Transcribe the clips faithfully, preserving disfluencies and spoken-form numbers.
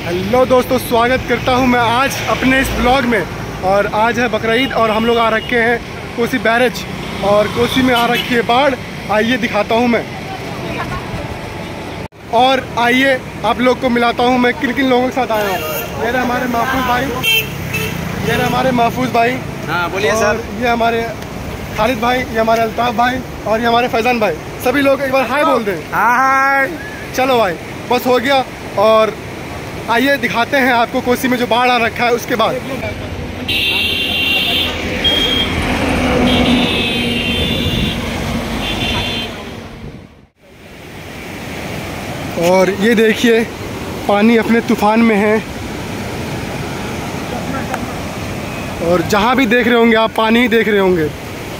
Hello दोस्तों, स्वागत करता हूं मैं आज अपने इस ब्लॉग में। और आज है बकरीद और हम लोग आ रखे हैं कोसी बैरेज और कोसी में आ रखी है बाढ़। आइए दिखाता हूं मैं, और आइए आप लोग को मिलाता हूं मैं किन किन लोगों के साथ आया हूं। ये रहे हमारे महफूज भाई, ये रहे हमारे महफूज भाई। हाँ बोलिए सर। ये हमारे खालिद भाई, ये हमारे अल्ताफ भाई और ये हमारे फैजान भाई। सभी लोग एक बार हाय बोल दें। हाय। चलो भाई, बस हो गया। और आइए दिखाते हैं आपको कोसी में जो बाढ़ आ रखा है उसके बाद। और ये देखिए पानी अपने तूफान में है, और जहाँ भी देख रहे होंगे आप पानी ही देख रहे होंगे।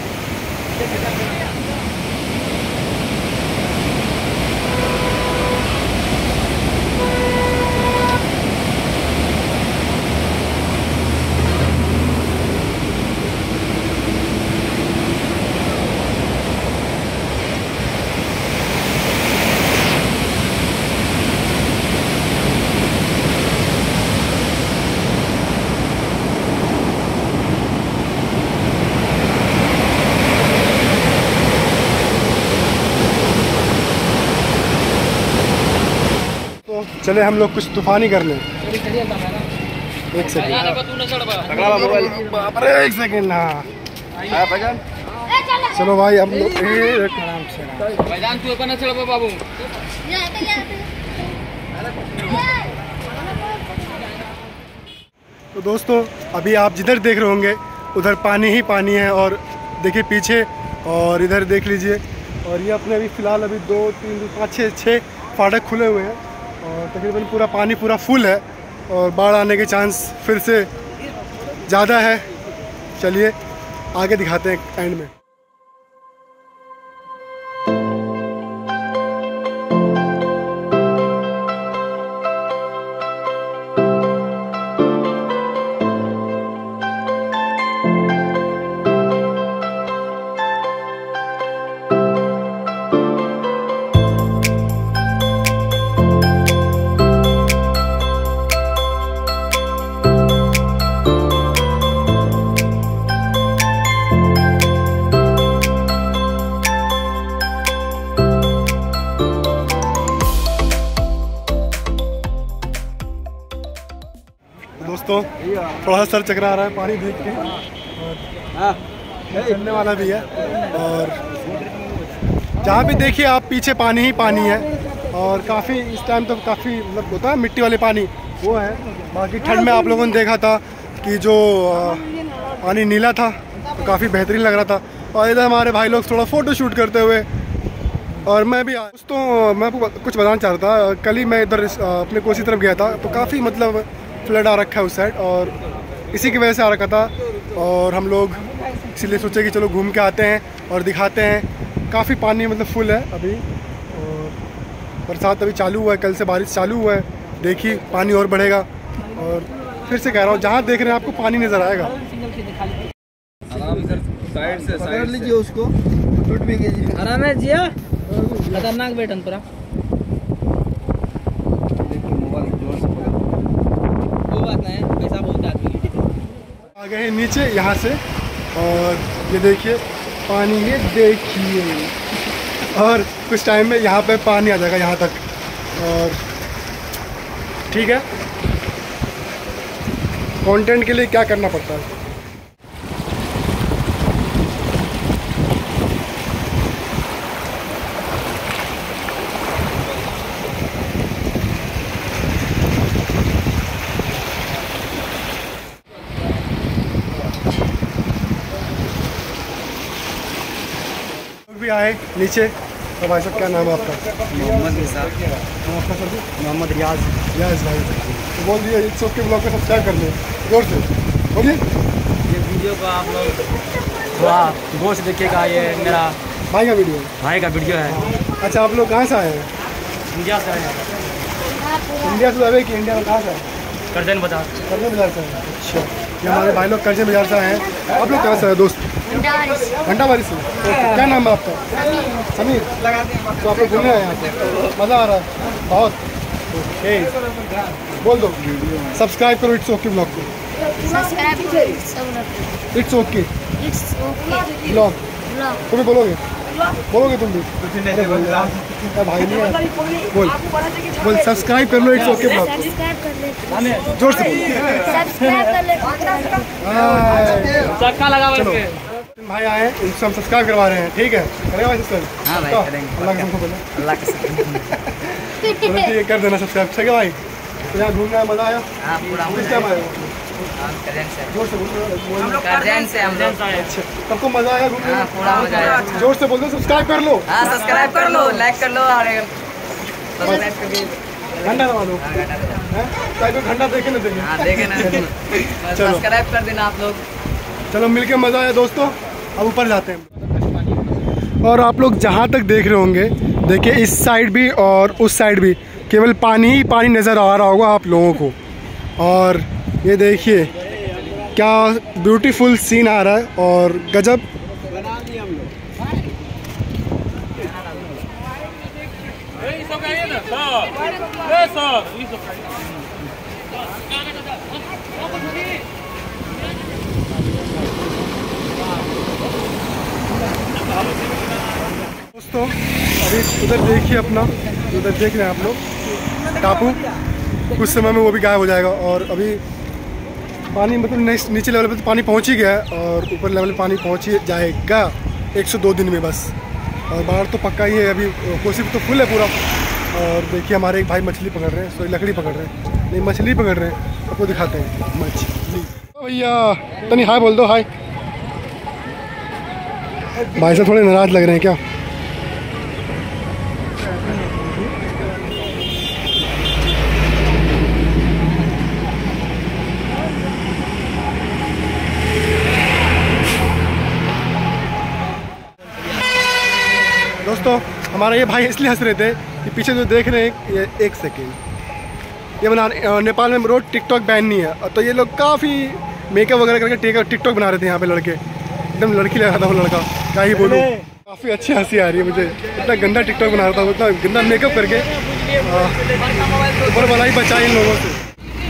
चले हम लोग कुछ तूफानी कर लें। एक सेकंड, एक सेकंड। हाँ चलो भाई, हम लोग आराम से। बाबू तो दोस्तों, अभी आप जिधर देख रहे होंगे उधर पानी ही पानी है। और देखिए पीछे, और इधर देख लीजिए। और ये अपने अभी फ़िलहाल अभी दो तीन पाँच छः छः फाटक खुले हुए हैं और तकरीबन पूरा पानी पूरा फुल है और बाढ़ आने के चांस फिर से ज़्यादा है। चलिए आगे दिखाते हैं एंड में। दोस्तों थोड़ा सा सर चकरा रहा है पानी देख के, और चलने वाला भी है। और जहाँ भी देखिए आप पीछे पानी ही पानी है। और काफ़ी इस टाइम तो काफ़ी मतलब होता है मिट्टी वाले पानी वो है। बाकी ठंड में आप लोगों ने देखा था कि जो पानी नीला था तो काफ़ी बेहतरीन लग रहा था। और इधर हमारे भाई लोग थोड़ा फ़ोटो शूट करते हुए, और मैं भी दोस्तों मैं आपको कुछ बताना चाह रहा था। कल ही मैं इधर अपने कोसी तरफ गया था तो काफ़ी मतलब फ्लड आ रखा है उस साइड, और इसी की वजह से आ रखा था। और हम लोग इसीलिए सोचे कि चलो घूम के आते हैं और दिखाते हैं। काफ़ी पानी मतलब फुल है अभी, और बरसात अभी चालू हुआ है, कल से बारिश चालू हुआ है। देखिए पानी और बढ़ेगा। और फिर से कह रहा हूँ, जहाँ देख रहे हैं आपको पानी नज़र आएगा। साइड से साइड लीजिए उसको, टूट भी कीजिए। आराम है जिया, खतरनाक बैठन पूरा। पैसा बहुत आदमी आ गए हैं नीचे यहाँ से, और ये देखिए पानी, ये देखिए। और कुछ टाइम में यहाँ पे पानी आ जाएगा यहाँ तक। और ठीक है, कंटेंट के लिए क्या करना पड़ता है। भी आए नीचे। तो भाई साहब क्या नाम है आपका? मोहम्मद निसार। आपका सर? मोहम्मद रियाज। रियाज भाई। तो बोल दिए इस के ब्लॉग को सब्सक्राइब कर लें जोर से, बोलिए। ये वीडियो को आप लोग थोड़ा गौर से देखिएगा। ये मेरा भाई का वीडियो है। भाई का वीडियो है। अच्छा, आप लोग कहाँ से आए हैं? इंडिया से आए हैं। इंडिया से आए कि इंडिया में कहाँ से आए? करजन बाजार। करजन बाजार से आए। अच्छा, ये हमारे भाई लोग करजन बाजार से आए हैं। आप लोग कहाँ से आए दोस्त? घंटाबारी से। तो क्या नाम है आपका? समीर। तो आप लोग घूमने आए यहाँ पे, मज़ा आ रहा है बहुत। ओके। बोल दो सब्सक्राइब करो इट्स ओके ब्लॉग को। सब्सक्राइब करो it's okay it's okay blog. Blog तुम भी बोलोगे बोलोगे तुम भी भाई नहीं है। बोल बोल सब्सक्राइब कर लो इट्स ओके ब्लॉग को। सब्सक्राइब कर ले जोर से बोल। सब्सक्राइब कर ले चक्का लगा चलो भाई आए हैं, इनको हम सब्सक्राइब करवा रहे हैं। ठीक है करेगा भाई सब्सक्राइब? हाँ भाई, करेंगे। अल्लाह के हमको बोला अल्लाह के चलो ठीक है कर देना सब्सक्राइब। ठीक है भाई तो यहाँ घूमने मजा आया? हाँ पूरा किस टाइम आए हो? जोर से बोल। करजन से हम लोग। अच्छा सबको मजा आया घूमने? हाँ पूरा मजा आया। जोर से बोल दो सब्सक्राइब कर लो। हाँ सब्सक्राइब कर लो, लाइक कर लो और सब्सक्राइब करके घंटा दबा दो चाहे कोई घंटा देखे ना देखे। हाँ देखे ना सब्सक्राइब कर देना आप लोग। चलो मिलके मजा आया दोस्तों। अब ऊपर जाते हैं और आप लोग जहाँ तक देख रहे होंगे देखिए इस साइड भी और उस साइड भी केवल पानी ही पानी नज़र आ रहा होगा आप लोगों को। और ये देखिए क्या ब्यूटीफुल सीन आ रहा है और गजब। दोस्तों अभी उधर देखिए अपना उधर देख रहे हैं आप लोग टापू, कुछ समय में वो भी गायब हो जाएगा। और अभी पानी मतलब नीचे लेवल पे तो पानी पहुंच ही गया है और ऊपर लेवल पे पानी पहुंच ही जाएगा एक सौ दो दिन में बस। और बाहर तो पक्का ही है, अभी कोसी तो फुल है पूरा। और देखिए हमारे एक भाई मछली पकड़ रहे हैं, सॉरी लकड़ी पकड़ रहे हैं, नहीं मछली पकड़ रहे हैं। आपको दिखाते हैं मछली। भैया तनी हाय बोल दो हाय। भाई साहब थोड़े नाराज लग रहे हैं क्या? दोस्तों हमारा ये भाई इसलिए हंस रहे थे कि पीछे जो देख रहे हैं ये एक सेकेंड ये बना नेपाल में रोड टिकटॉक बैन नहीं है तो ये लोग काफ़ी मेकअप वगैरह करके टिकटॉक बना रहे थे यहाँ पे लड़के, एकदम लड़की लगा था वो लड़का, क्या ही बोलूँ। काफ़ी अच्छी हंसी आ रही है मुझे, इतना गंदा टिकटॉक बना रहा था, इतना गंदा मेकअप करके। ऊपर वाला ही बचा इन लोगों से।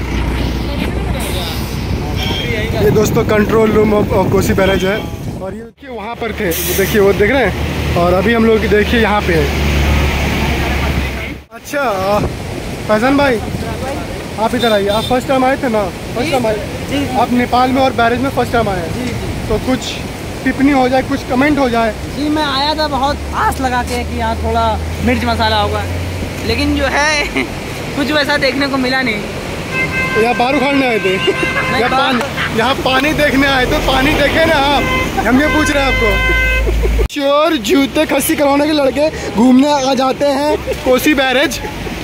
ये दोस्तों control room of Kosi barrage है और ये देखिए वहाँ पर थे, देखिए वो देख रहे हैं। और अभी हम लोग देखिए यहाँ पे है। अच्छा फैजान भाई आप इधर आइए, आप फर्स्ट टाइम आए थे ना? फर्स्ट टाइम आए जी, आप नेपाल में और बैरेज में फर्स्ट टाइम आए हैं जी, जी। तो कुछ टिप्पणी हो जाए, कुछ कमेंट हो जाए। जी मैं आया था बहुत आस लगा के कि यहाँ थोड़ा मिर्च मसाला होगा, लेकिन जो है कुछ वैसा देखने को मिला नहीं। तो यहाँ बार उखाड़ने आए थे यहाँ पानी, यहाँ पानी देखने आए थे, पानी देखे ना आप, हम ये पूछ रहे हैं आपको। चोर जूते खस्सी करवाने के लड़के घूमने आ जाते हैं कोसी बैरेज।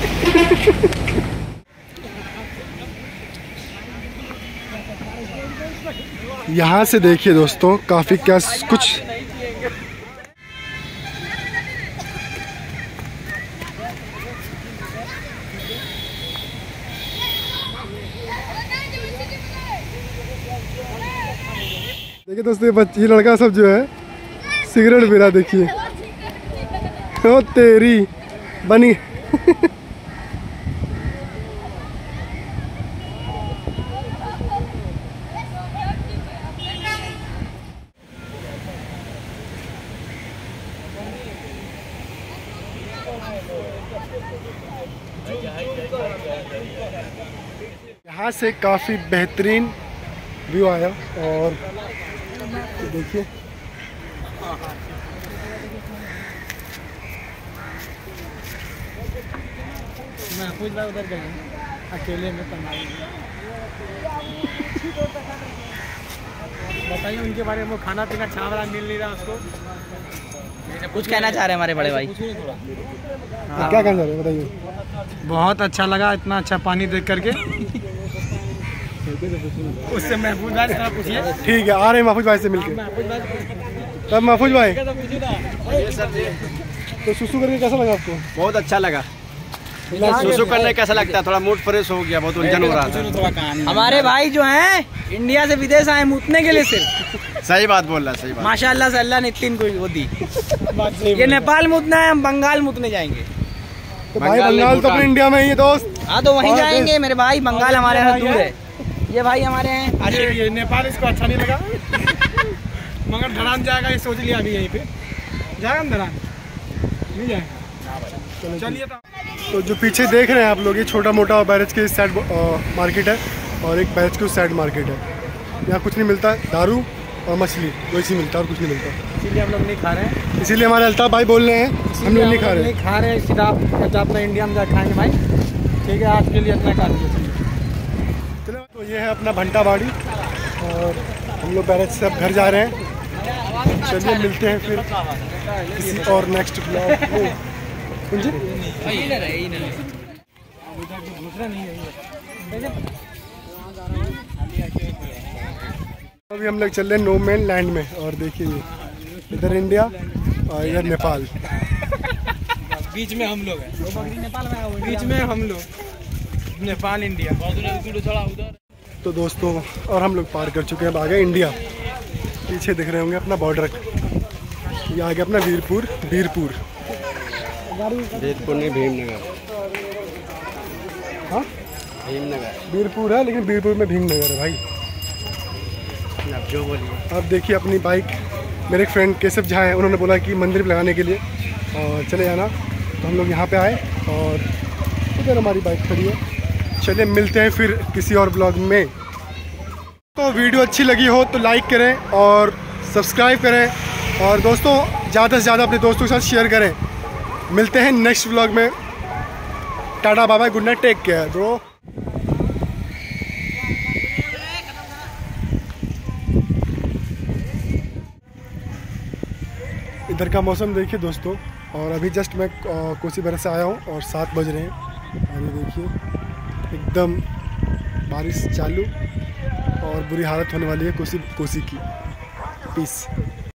यहाँ से देखिए दोस्तों काफी क्या कुछ देखिए दोस्तों ये लड़का सब जो है सिगरेट पी रहा, देखिए ओ तेरी बनी। यहाँ से काफ़ी बेहतरीन व्यू आया और देखिए महफूज भाई उधर गए अकेले में बताइए उनके बारे में, खाना पीना छाप रहा मिल नहीं रहा उसको, कुछ कहना चाह रहे हैं हमारे बड़े भाई। हाँ। क्या कहना चाह रहे हैं बताइए। बहुत अच्छा लगा इतना अच्छा पानी देख करके। उससे महफूज भाई से पूछिए। ठीक है आ रहे हैं महफूज भाई से मिलके। तब महफूज भाई तो सुसु करके कैसा लगा आपको? बहुत अच्छा लगा। सुसु करने कैसा लगता है? थोड़ा मूड फ्रेश हो गया, बहुत उलझन हो रहा था। हमारे भाई जो हैं इंडिया से विदेश आए मुतने के लिए सिर्फ। सही बात बोल रहा है, सही बात। माशाल्लाह से अल्लाह ने तीन को वो दी। ये नेपाल मुतना है, हम बंगाल मुतने जाएंगे। तो भाई बंगाल तो अपने इंडिया में ही है दोस्त। हाँ तो वहीं और जाएंगे मेरे भाई, बंगाल हमारे यहाँ दूर है। ये भाई हमारे हैं, ये नेपाल इसको अच्छा नहीं लगा मगर धरान जाएगा ये सोच लिया अभी यहीं पे जाएगा हम धरान नहीं जाएगा। चलिए तो जो पीछे देख रहे हैं आप लोग, ये छोटा मोटा बैरेज के इस साइड मार्केट है और एक बैरेज के उस साइड मार्केट है। यहाँ कुछ नहीं मिलता, दारू और मछली वैसे मिलता है और कुछ नहीं मिलता, इसीलिए हम लोग नहीं खा रहे हैं। इसीलिए हमारे अल्ताफ भाई बोल रहे हैं हम लोग नहीं खा रहे नहीं खा रहे हैं, सीधा आप अपना इंडिया में जा खाएंगे भाई। ठीक है, आज के लिए इतना खा लीजिए। चलो, तो ये है अपना भंटा बाड़ी और हम लोग बैरेज से अब घर जा रहे हैं। चलिए मिलते हैं फिर किसी और नेक्स्ट ब्लॉग में। अभी हम लोग चल रहे हैं नो मैन लैंड में और देखिए इधर इंडिया और इधर नेपाल, बीच में हम लोग हैं, बीच में हम लोग नेपाल इंडिया। तो दोस्तों और हम लोग पार कर चुके हैं, अब आ गए इंडिया। पीछे दिख रहे होंगे अपना बॉर्डर, ये आ गया अपना वीरपुर। वीरपुर वीरपुर नहीं, भीमनगर। हाँ भीमनगर वीरपुर है, लेकिन वीरपुर में भीमनगर है भाई। अब जो बोलिए। अब देखिए अपनी बाइक मेरे एक फ्रेंड केशव झा हैं, उन्होंने बोला कि मंदिर में लगाने के लिए और चले जाना, तो हम लोग यहाँ पे आए और उधर हमारी बाइक खड़ी है। चलिए मिलते हैं फिर किसी और ब्लॉग में। तो वीडियो अच्छी लगी हो तो लाइक करें और सब्सक्राइब करें और दोस्तों ज़्यादा से ज़्यादा अपने दोस्तों के साथ शेयर करें। मिलते हैं नेक्स्ट ब्लॉग में। Tata bye bye, good night, take care bro. इधर का मौसम देखिए दोस्तों, और अभी जस्ट मैं कोसी बैरेज से आया हूँ और सात बज रहे हैं और ये देखिए एकदम बारिश चालू और बुरी हालत होने वाली है कोसी कोसी की। पीस।